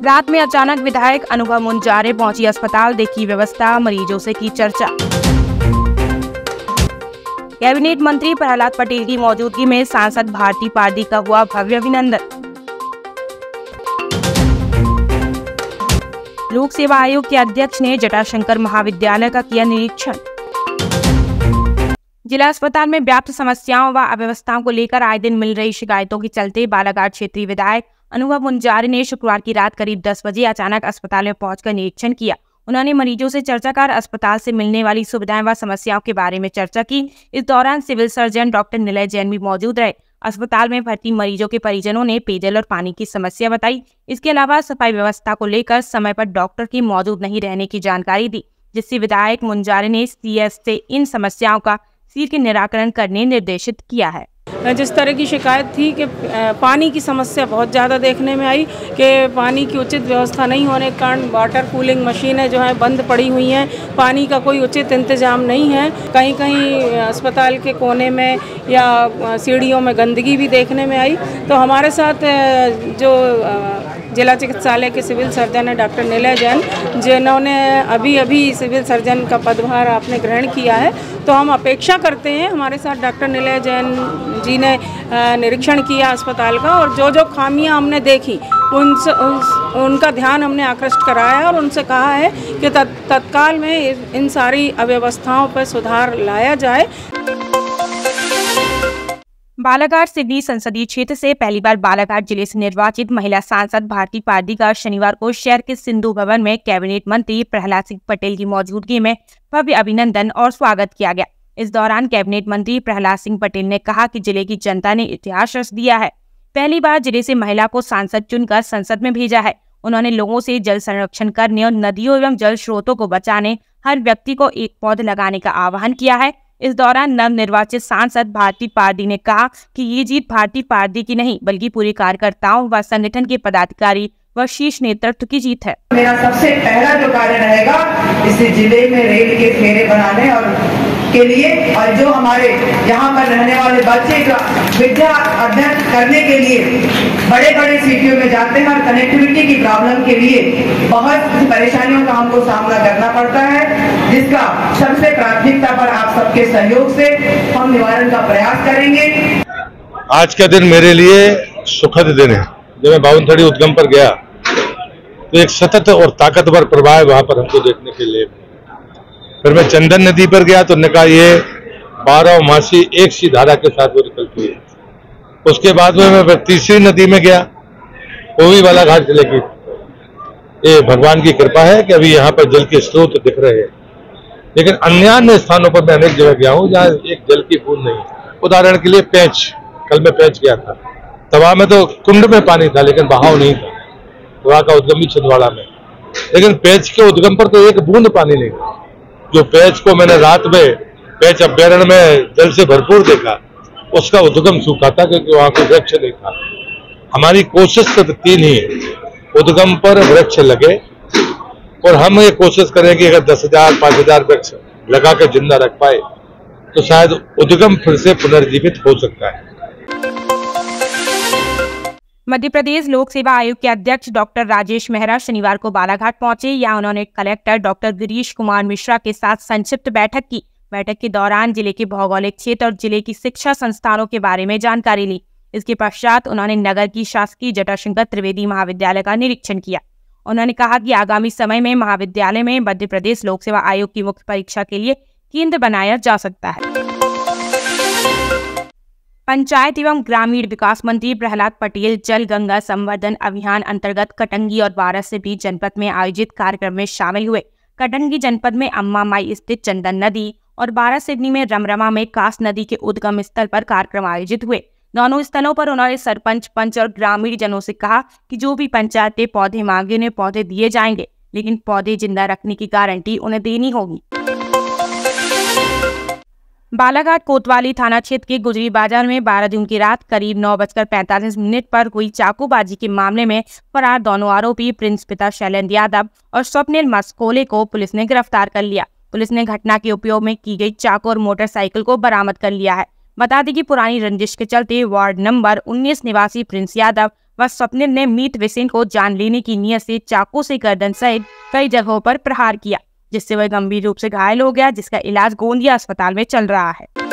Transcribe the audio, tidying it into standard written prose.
रात में अचानक विधायक अनुभव मुंजारे पहुंची अस्पताल, देखी व्यवस्था, मरीजों से की चर्चा। कैबिनेट मंत्री प्रहलाद पटेल की मौजूदगी में सांसद भारती पारदी का हुआ भव्य अभिनंदन। लोक सेवा आयोग के अध्यक्ष ने जटाशंकर महाविद्यालय का किया निरीक्षण। जिला अस्पताल में व्याप्त समस्याओं व अव्यवस्थाओं को लेकर आए दिन मिल रही शिकायतों के चलते बालाघाट क्षेत्रीय विधायक अनुभव मुंजारे ने शुक्रवार की रात करीब 10 बजे अचानक अस्पताल में पहुंचकर निरीक्षण किया। उन्होंने मरीजों से चर्चा कर अस्पताल से मिलने वाली सुविधाएं व समस्याओं के बारे में चर्चा की। इस दौरान civil surgeon doctor Nilay Jain भी मौजूद रहे। अस्पताल में भर्ती मरीजों के परिजनों ने पेयजल और पानी की समस्या बताई। इसके अलावा सफाई व्यवस्था को लेकर समय पर डॉक्टर की मौजूद नहीं रहने की जानकारी दी, जिससे विधायक मुंजारे ने सीएस से इन समस्याओं का शीघ्र निराकरण करने निर्देशित किया है। जिस तरह की शिकायत थी कि पानी की समस्या बहुत ज़्यादा देखने में आई कि पानी की उचित व्यवस्था नहीं होने के कारण वाटर कूलिंग मशीनें जो हैं बंद पड़ी हुई हैं, पानी का कोई उचित इंतजाम नहीं है। कहीं कहीं अस्पताल के कोने में या सीढ़ियों में गंदगी भी देखने में आई। तो हमारे साथ जो जिला चिकित्सालय के सिविल सर्जन है डॉक्टर निलय जैन, जिन्होंने अभी सिविल सर्जन का पदभार आपने ग्रहण किया है, तो हम अपेक्षा करते हैं, हमारे साथ डॉक्टर निलय जैन जी ने निरीक्षण किया अस्पताल का और जो खामियां हमने देखी उनका ध्यान हमने आकृष्ट कराया है और उनसे कहा है कि तत्काल में इन सारी अव्यवस्थाओं पर सुधार लाया जाए। बालाघाट सिवनी संसदीय क्षेत्र से पहली बार बालाघाट जिले से निर्वाचित महिला सांसद भारती पारदी का शनिवार को शहर के सिंधु भवन में कैबिनेट मंत्री प्रहलाद सिंह पटेल की मौजूदगी में भव्य अभिनंदन और स्वागत किया गया। इस दौरान कैबिनेट मंत्री प्रहलाद सिंह पटेल ने कहा कि जिले की जनता ने इतिहास रच दिया है। पहली बार जिले से महिला को सांसद चुनकर संसद में भेजा है। उन्होंने लोगों से जल संरक्षण करने और नदियों एवं जल स्रोतों को बचाने, हर व्यक्ति को एक पौधा लगाने का आह्वान किया है। इस दौरान नवनिर्वाचित सांसद भारती पारदी ने कहा कि ये जीत भारती पारदी की नहीं बल्कि पूरे कार्यकर्ताओं व संगठन के पदाधिकारी व शीर्ष नेतृत्व की जीत है। मेरा सबसे पहला जो कार्य रहेगा इस जिले में रेल के फेरे बनाने और के लिए, और जो हमारे यहाँ पर रहने वाले बच्चे का विद्या अध्ययन करने के लिए बड़े बड़े सिटियों में जाते हैं और कनेक्टिविटी की प्रॉब्लम के लिए बहुत परेशानियों का हमको सामना करना पड़ता है, जिसका सबसे प्राथमिकता पर आप सबके सहयोग से हम निवारण का प्रयास करेंगे। आज का दिन मेरे लिए सुखद दिन है। जब मैं बावनथड़ी उद्गम पर गया तो एक सतत और ताकतवर प्रवाह वहां पर हमको देखने के लिए। फिर मैं चंदन नदी पर गया तो उन्होंने कहा ये 12 मासी एक सी धारा के साथ वो निकलती है। उसके बाद में मैं तीसरी नदी में गया, वो भी बालाघाट जिले की। ये भगवान की कृपा है कि अभी यहाँ पर जल के स्रोत दिख रहे हैं, लेकिन अन्य स्थानों पर मैं अनेक जगह गया हूँ जहाँ एक जल की बूंद नहीं है। उदाहरण के लिए पेंच, कल मैं पेंच गया था, तवा में तो कुंड में पानी था लेकिन बहाव नहीं था। वहाँ का उद्गम भी छिंदवाड़ा में, लेकिन पेंच के उद्गम पर तो एक बूंद पानी नहीं था। जो पेंच को मैंने रात में पेंच अभ्यारण्य में जल से भरपूर देखा, उसका उद्गम सूखा था क्योंकि वहां कोई वृक्ष नहीं था। हमारी कोशिश तो तीन ही है, उद्गम पर वृक्ष लगे और हम ये कोशिश करें कि अगर 10,000 5,000 वृक्ष लगा कर जिंदा रख पाए तो शायद उद्गम फिर से पुनर्जीवित हो सकता है। मध्य प्रदेश लोक सेवा आयोग के अध्यक्ष डॉक्टर राजेश मेहरा शनिवार को बालाघाट पहुंचे। यहाँ उन्होंने कलेक्टर डॉक्टर गिरीश कुमार मिश्रा के साथ संक्षिप्त बैठक की। बैठक के दौरान जिले के भौगोलिक क्षेत्र और जिले की शिक्षा संस्थानों के बारे में जानकारी ली। इसके पश्चात उन्होंने नगर की शासकीय जटाशंकर त्रिवेदी महाविद्यालय का निरीक्षण किया। उन्होंने कहा कि आगामी समय में महाविद्यालय में मध्य प्रदेश लोक सेवा आयोग की मुख्य परीक्षा के लिए केंद्र बनाया जा सकता है। पंचायत एवं ग्रामीण विकास मंत्री प्रहलाद पटेल जल गंगा संवर्धन अभियान अंतर्गत कटंगी और वारासिवनी जनपद में आयोजित कार्यक्रम में शामिल हुए। कटंगी जनपद में अम्मा माई स्थित चंदन नदी और वारासिवनी में रमरमा में कास नदी के उद्गम स्थल पर कार्यक्रम आयोजित हुए। दोनों स्थलों पर उन्होंने सरपंच, पंच और ग्रामीण जनों से कहा कि जो भी पंचायतें पौधे मांगे उन्हें पौधे दिए जाएंगे, लेकिन पौधे जिंदा रखने की गारंटी उन्हें देनी होगी। बालाघाट कोतवाली थाना क्षेत्र के गुजरी बाजार में 12 जून की रात करीब 9:45 पर हुई चाकूबाजी के मामले में फरार दोनों आरोपी प्रिंस पिता शैलेंद्र यादव और स्वप्निल मस्कोले को पुलिस ने गिरफ्तार कर लिया। पुलिस ने घटना के उपयोग में की गई चाकू और मोटरसाइकिल को बरामद कर लिया है। बता दें कि पुरानी रंजिश के चलते वार्ड नंबर 19 निवासी प्रिंस यादव व स्वप्निल ने मीत विसेन को जान लेने की नीयत से चाकू से गर्दन सहित कई जगहों पर प्रहार किया, जिससे वह गंभीर रूप से घायल हो गया, जिसका इलाज गोंदिया अस्पताल में चल रहा है।